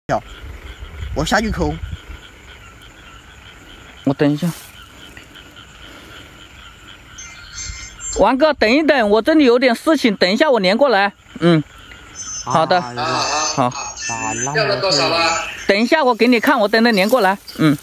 我下去抠。 我等一下。王哥，等一等，我这里有点事情，等一下我连过来。嗯，好的，好。 要了多少了？ 等一下我给你看，我等着连过来。嗯。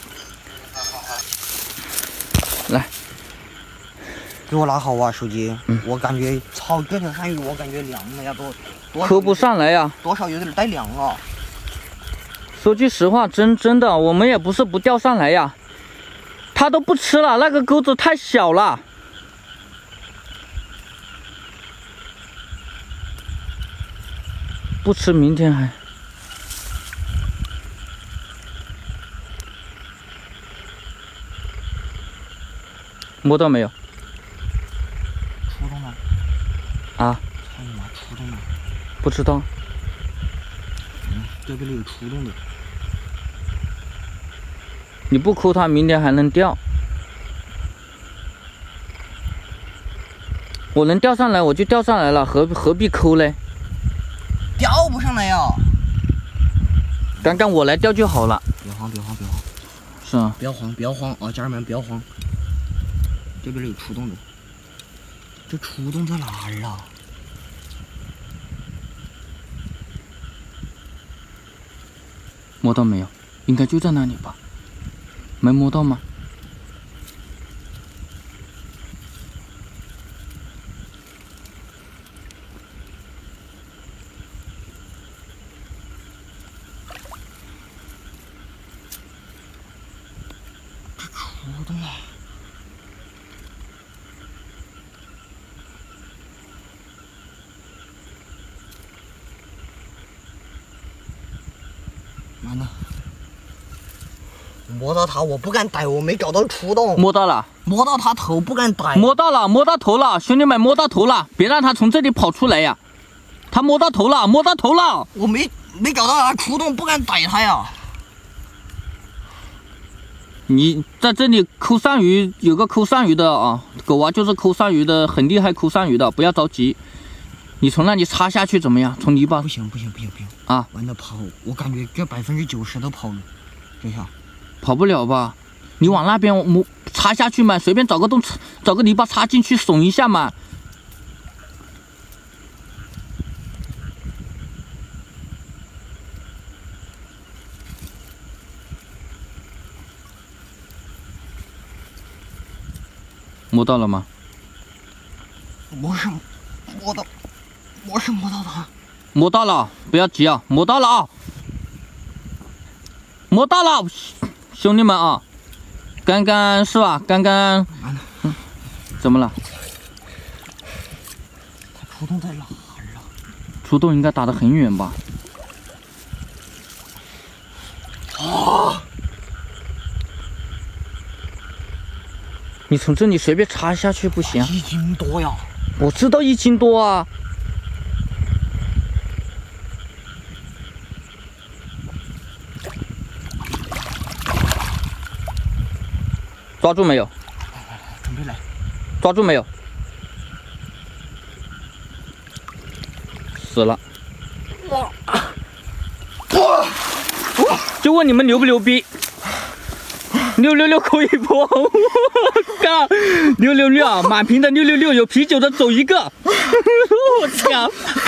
来。 给我拿好啊，手机。我感觉操，这条鳝鱼我感觉凉了呀，都抠不上来呀， 多少有点带凉了。 说句实话，真的，我们也不是不钓上来呀，它都不吃了，那个钩子太小了。不吃，明天还。摸到没有？ 出动了啊！ 操你妈！出动了！ 不知道。 这边有出动的。 你不抠它，明天还能钓。我能钓上来，我就钓上来了，何必抠嘞？ 钓不上来呀！ 刚刚我来钓就好了。 别慌！ 是啊。 不要慌啊，家人们不要慌。这边有出动的。 这出动在哪儿啊？ 摸到没有？应该就在那里吧？没摸到吗？ 这出动了。 完了，摸到它我不敢逮，我没搞到出动。 摸到了， 摸到它头不敢逮。 摸到了，摸到头了，兄弟们摸到头了，别让它从这里跑出来呀！它摸到头了，摸到头了。 我没搞到它出动，不敢逮它呀。 你在这里抠鳝鱼，有个抠鳝鱼的啊，狗娃就是抠鳝鱼的，很厉害抠鳝鱼的，不要着急。 你从那里插下去怎么样？从泥巴不行啊！ 完了跑，我感觉这90%都跑了，这下跑不了吧？你往那边插下去嘛，随便找个洞，找个泥巴插进去，耸一下嘛。摸到了吗？ 我是摸到它， 摸到了，不要急啊，摸到了啊，摸到了，兄弟们啊，刚刚是吧？刚刚，怎么了？ 它出动在哪儿啊？ 出动应该打得很远吧？ 啊！ 你从这里随便插下去不行 ？1斤多呀！ 我知道1斤多啊。 抓住没有？ 准备来。 抓住没有？死了。就问你们牛不牛逼？666扣一波！我靠！666啊，满屏的666，有啤酒的走一个！我操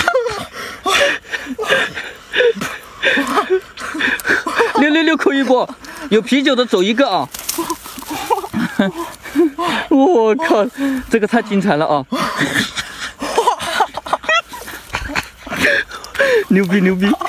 ！666扣一波，有啤酒的走一个啊！ 我靠，这个太精彩了啊！牛逼牛逼！